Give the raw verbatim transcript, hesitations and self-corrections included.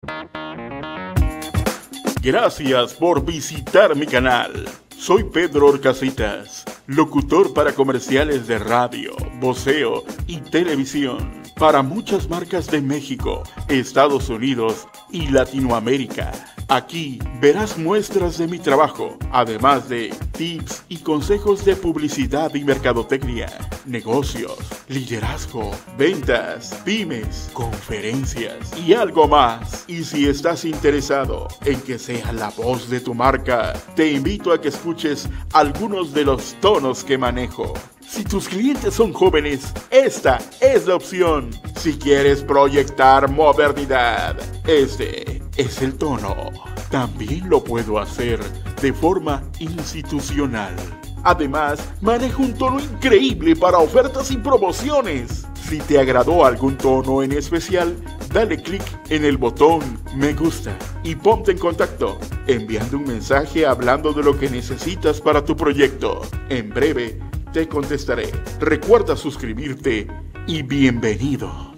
Gracias por visitar mi canal. Soy Pedro Orcasitas, locutor para comerciales de radio, voceo y televisión para muchas marcas de México, Estados Unidos y Latinoamérica. Aquí verás muestras de mi trabajo, además de tips y consejos de publicidad y mercadotecnia, negocios, liderazgo, ventas, pymes, conferencias y algo más. Y si estás interesado en que sea la voz de tu marca, te invito a que escuches algunos de los tonos que manejo. Si tus clientes son jóvenes, esta es la opción. Si quieres proyectar modernidad, este es el tono. También lo puedo hacer de forma institucional. Además, manejo un tono increíble para ofertas y promociones. Si te agradó algún tono en especial, dale clic en el botón me gusta y ponte en contacto, enviando un mensaje hablando de lo que necesitas para tu proyecto. En breve te contestaré. Recuerda suscribirte y bienvenido.